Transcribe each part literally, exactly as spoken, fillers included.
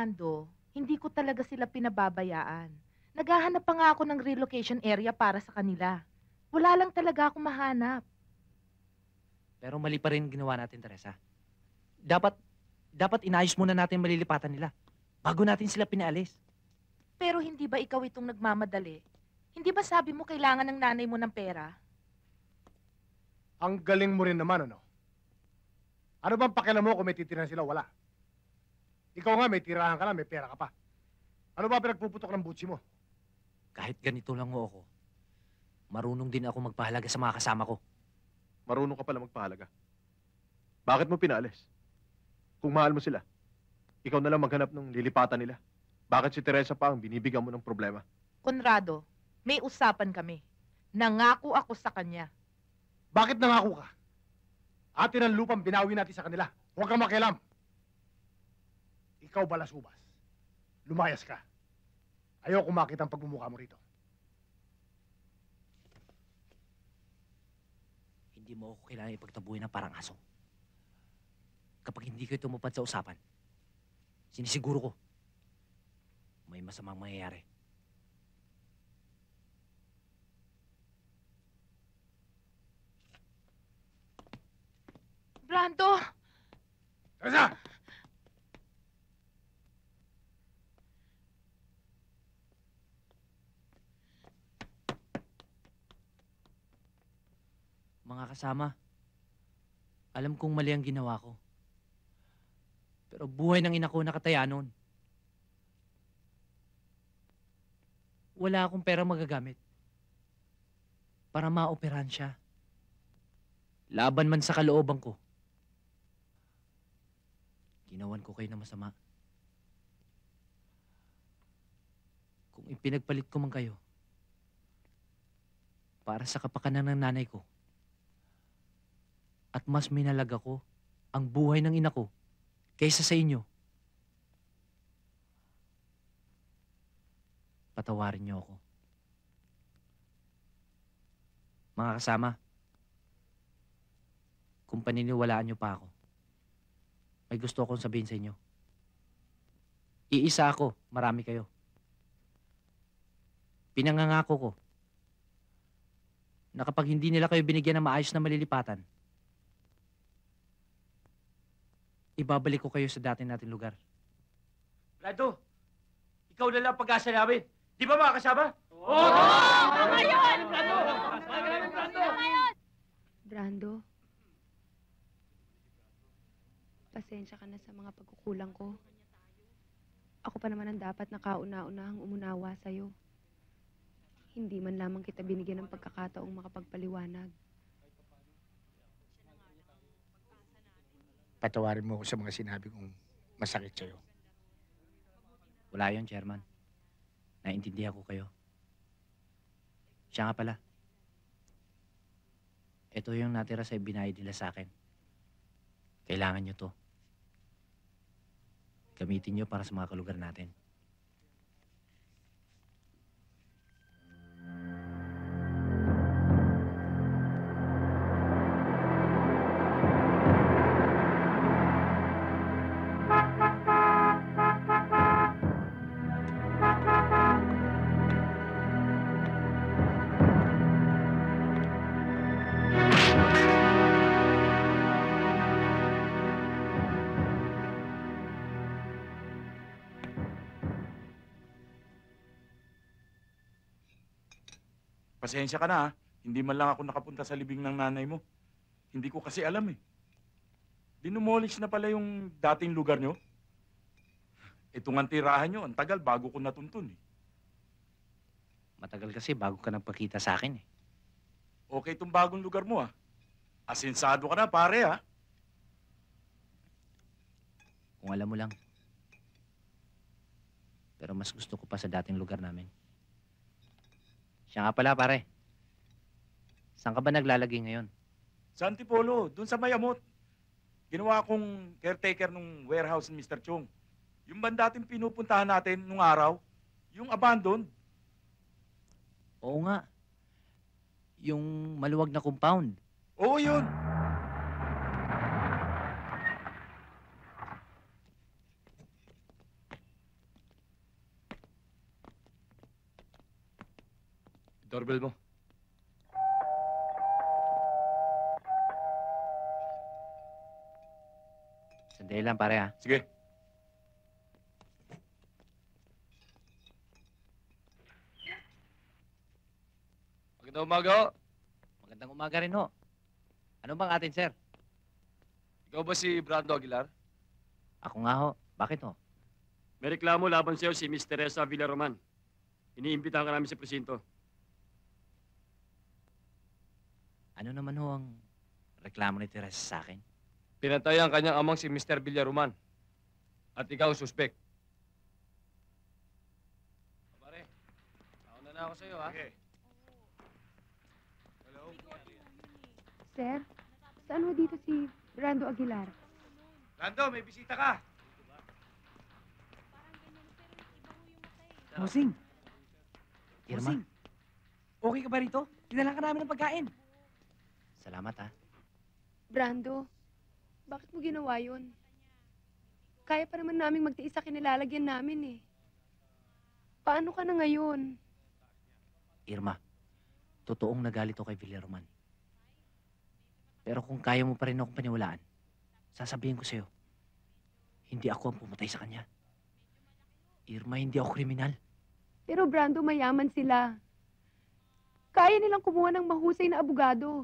Brando, hindi ko talaga sila pinababayaan. Naghahanap pa nga ako ng relocation area para sa kanila. Wala lang talaga akong mahanap. Pero mali pa rin ginawa natin, Teresa. Dapat, dapat inayos muna natin malilipatan nila bago natin sila pinaalis. Pero hindi ba ikaw itong nagmamadali? Hindi ba sabi mo kailangan ng nanay mo ng pera? Ang galing mo rin naman, ano? Ano bang pakialam mo kung may titirahan sila? Wala. Ikaw nga, may tirahan ka na, may pera ka pa. Ano ba pinagpuputok ng butsi mo? Kahit ganito lang ho ako, marunong din ako magpahalaga sa mga kasama ko. Marunong ka pala magpahalaga. Bakit mo pinaalis? Kung mahal mo sila, ikaw na lang maghanap ng lilipatan nila. Bakit si Teresa pa ang binibigyan mo ng problema? Conrado, may usapan kami. Nangako ako sa kanya. Bakit nangako ka? Atin ang lupang binawi natin sa kanila. Huwag kang makialam. Ikaw, balasubas. Lumayas ka. Ayoko makita ang pagmumukha mo rito. Hindi mo ako kailangan ipagtabuhin ng parang aso. Kapag hindi kayo tumupad sa usapan, sinisiguro ko, may masamang mangyayari. Brando! Teresa! Mga kasama, alam kong mali ang ginawa ko. Pero buhay ng ina ko nakataya noon. Wala akong pera magagamit para maoperahan siya. Laban man sa kalooban ko, ginawan ko kayo na masama. Kung ipinagpalit ko man kayo para sa kapakanan ng nanay ko, at mas minalaga ko ang buhay ng ina ko kaysa sa inyo, patawarin niyo ako. Mga kasama, kung paniniwalaan niyo pa ako, may gusto akong sabihin sa inyo. Iisa ako, marami kayo. Pinangangako ko na kapag hindi nila kayo binigyan ng maayos na malilipatan, ibabalik ko kayo sa dati nating lugar. Brando, ikaw na lang pag-asa namin. Di ba mga kasama? Oo! Oo! Tama yun! Brando! Brando! Brando, pasensya ka na sa mga pagkukulang ko. Ako pa naman ang dapat na kauna-unahang umunawa sa'yo. Hindi man lamang kita binigyan ng pagkakataong makapagpaliwanag. Patawarin mo ako sa mga sinabi kong masakit sa'yo. Wala yun, Chairman. Naintindihan ko kayo. Siya nga pala. Ito yung natira sa ibinayad nila sa akin. Kailangan nyo to. Gamitin nyo para sa mga kalugar natin. Pasensya ka na, ha? Hindi man lang ako nakapunta sa libing ng nanay mo. Hindi ko kasi alam eh. Dinumolish na pala yung dating lugar nyo. Itong ang tirahan nyo, ang tagal bago ko natuntun eh. Matagal kasi bago ka nagpakita sa akin eh. Okay itong bagong lugar mo ah. Asensado ka na pare ah. Kung alam mo lang. Pero mas gusto ko pa sa dating lugar namin. Siya nga pala, pare. Saan ka ba naglalagay ngayon? Sa Antipolo, dun sa Mayamot. Ginawa akong caretaker ng warehouse ni Mister Chong. Yung ba dating pinupuntahan natin nung araw, yung abandoned. Oo nga. Yung maluwag na compound. Oo yun. Doorbell mo. Sandali lang, pare, ha? Sige. Magandang umaga ho. Magandang umaga rin, ho. Ano bang atin, sir? Ikaw ba si Brando Aguilar? Ako nga, ho. Bakit, ho? May reklamo laban sa'yo si Miss Teresa Villaroman. Iniimbitahan ka namin sa presinto. Ano naman, ho, ang reklamo ni Teresa sa akin? Pinatay ang kanyang amang si Mister Villaroman. At ikaw ang suspect. Pare, nauna na ako sa'yo, ha? Okay. Sir, saan ho dito si Brando Aguilar? Lando, may bisita ka. Bossing, Irma, bossing. Okay ka ba rito? Dinala ka namin ng pagkain. salamat, ha? Brando, bakit mo ginawa yun? Kaya pa naman naming magtiis sa kinilalagyan namin eh. Paano ka na ngayon? Irma, totoong nagalit ako kay Villaroman. Pero kung kaya mo pa rin akong paniwalaan, sasabihin ko sa'yo, hindi ako ang pumatay sa kanya. Irma, hindi ako kriminal. Pero Brando, mayaman sila. Kaya nilang kumuha ng mahusay na abogado.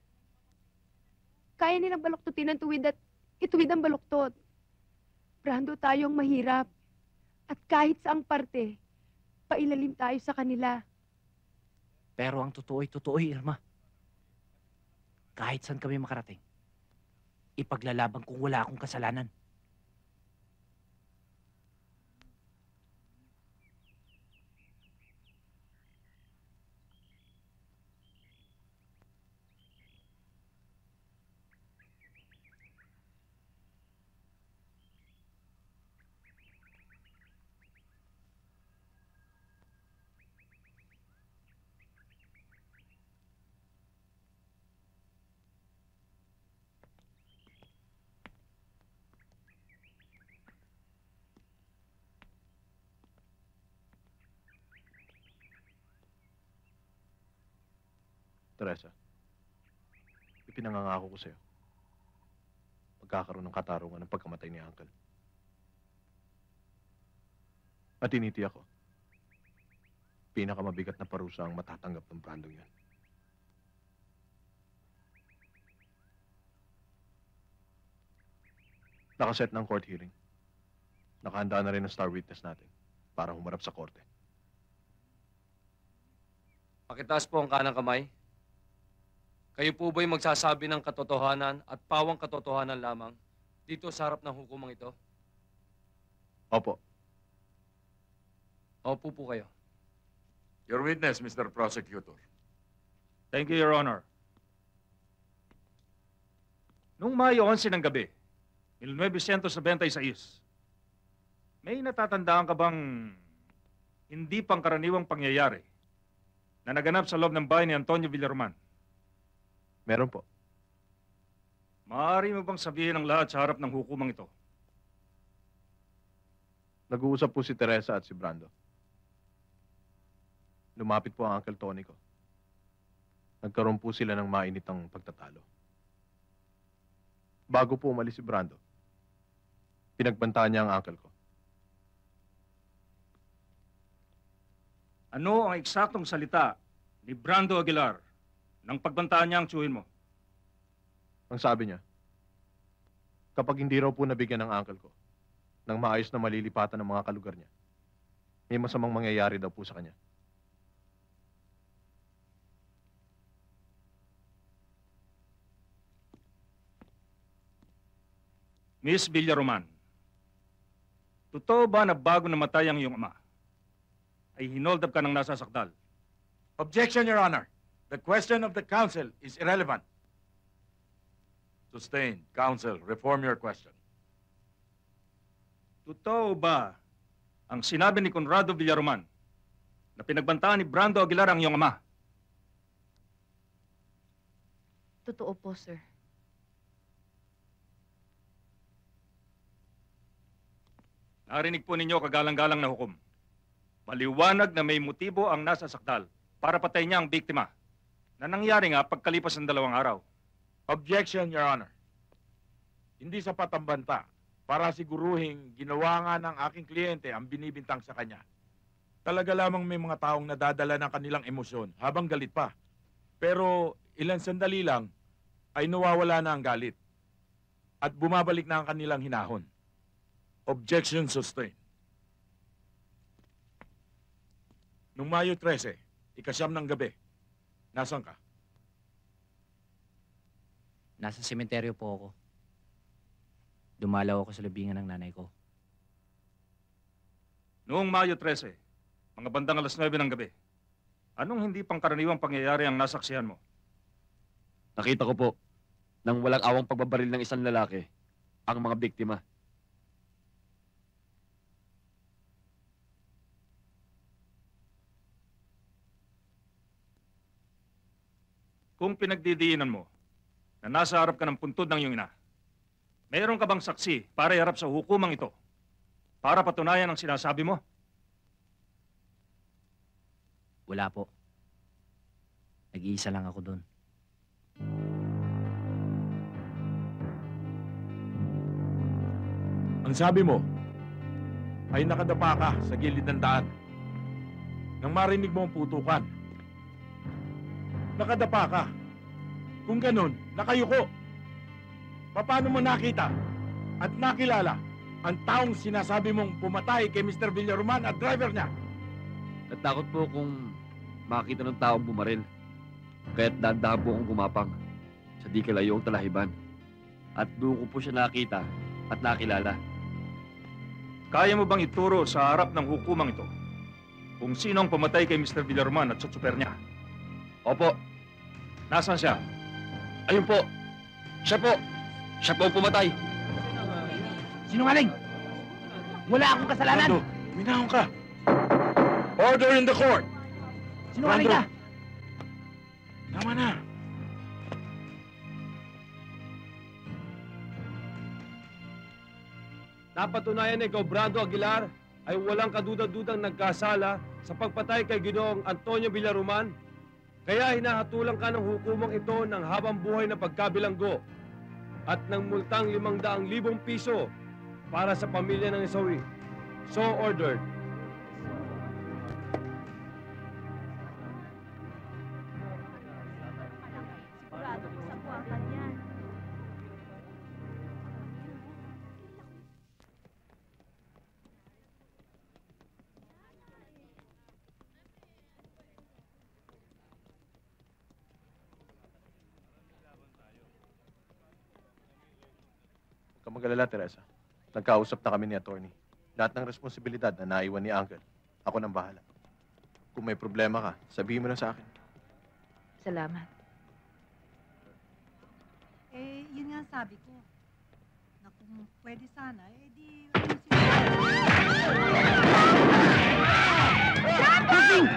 Kaya nilang baluktutin ang tuwid at ituwid ang baluktot. Brando, tayong mahirap. At kahit saang parte, pailalim tayo sa kanila. Pero ang totoo'y totoo, Irma. Kahit saan kami makarating, ipaglalaban kung wala akong kasalanan. Teresa, ipinangangako ko sa'yo. Magkakaroon ng katarungan ng pagkamatay ni Uncle. At tinitiyak ko, pinakamabigat na parusa ang matatanggap ng Brandong yan. Nakaset ng court hearing. Nakahanda na rin ang star witness natin para humarap sa korte. Pakitaas po ang kanang kamay. Kayo po ba'y magsasabi ng katotohanan at pawang katotohanan lamang dito sa harap ng hukumang ito? Opo. Opo po kayo. Your witness, Mister Prosecutor. Thank you, Your Honor. Noong Mayo eleven ng gabi, nineteen ninety-six, may natatandaan ka bang hindi pangkaraniwang pangyayari na naganap sa loob ng bahay ni Antonio Villaroman? Meron po. Maaari mo bang sabihin ang lahat sa harap ng hukumang ito? Nag-uusap po si Teresa at si Brando. Lumapit po ang Uncle Tony ko. Nagkaroon po sila ng mainitang pagtatalo. Bago po umalis si Brando, pinagbantaan niya ang uncle ko. Ano ang eksaktong salita ni Brando Aguilar nang pagbantaan niya ang tsuhin mo? Ang sabi niya, kapag hindi raw po nabigyan ng uncle ko ng maayos na malilipatan ng mga kalugar niya, may masamang mangyayari daw po sa kanya. Miss Villaroman, totoo ba na bago namatay ang iyong ama, ay hinold up ka ng nasa sakdal? Objection, Your Honor. The question of the counsel is irrelevant. Sustained. Counsel, reform your question. Totoo ba ang sinabi ni Conrado Villaroman na pinagbantaan ni Brando Aguilar ang iyong ama? Totoo po, sir. Narinig po ninyo kagalang-galang na hukom. Maliwanag na may motibo ang nasa sakdal para patayin niya ang biktima na nangyari nga pagkalipas ng dalawang araw. Objection, Your Honor. Hindi sapat ang banta para siguruhing ginawa nga ng aking kliyente ang binibintang sa kanya. Talaga lamang may mga taong nadadala ng kanilang emosyon habang galit pa. Pero ilang sandali lang ay nawawala na ang galit at bumabalik na ang kanilang hinahon. Objection sustained. Noong Mayo trese, ikasyam ng gabi, nasan ka? Nasa sementeryo po ako. Dumalaw ako sa libingan ng nanay ko. Noong Mayo trese, mga bandang alas nuwebe ng gabi, anong hindi pangkaraniwang pangyayari ang nasaksihan mo? Nakita ko po, nang walang awang pagbabaril ng isang lalaki, ang mga biktima. Kung pinagdidiinan mo na nasa harap ka ng puntod ng iyong ina, mayroon ka bang saksi para iharap sa hukumang ito para patunayan ang sinasabi mo? Wala po. Nag-iisa lang ako doon. Ang sabi mo ay nakadapa ka sa gilid ng daan nang marinig mo ang putukan. Nakadapa ka. Kung ganun, nakayuko. Paano mo nakita at nakilala ang taong sinasabi mong pumatay kay Mister Villaroman at driver niya? Natakot po kung makita ng taong bumaril. Kaya't dahan-dahan po akong gumapang sa di kalayo ang talahiban. At doon ko po siya nakita at nakilala. Kaya mo bang ituro sa harap ng hukumang ito kung sino ang pumatay kay Mister Villaroman at sa tsuper niya? Opo. Nasaan siya? Ayun po. Siya po. Siya po ang pumatay. Sinungaling! Wala akong kasalanan! Brando, minahon ka. Order in the court. Sinungaling ka! Tama na. Napatunayan ni ikaw, Brando Aguilar, ay walang kaduda-dudang nagkasala sa pagpatay kay Ginoong Antonio Villaroman. Kaya hinahatulan ka ng hukumang ito ng habang buhay na pagkabilanggo at ng multang limang daang libong piso para sa pamilya ng isawi. So ordered. Huwag kang mag-alala, Teresa. Nagkausap na kami ni attorney. Lahat ng responsibilidad na naiwan ni Uncle, ako nang bahala. Kung may problema ka, sabihin mo na sa akin. Salamat. Eh, yun nga ang sabi ko. Na kung pwede sana, eh di... Gising!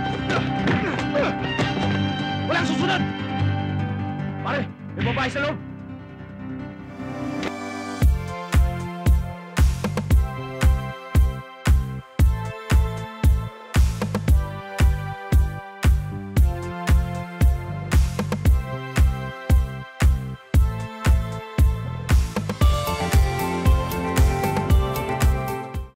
Walang susunod! Pare, may babae sa loob!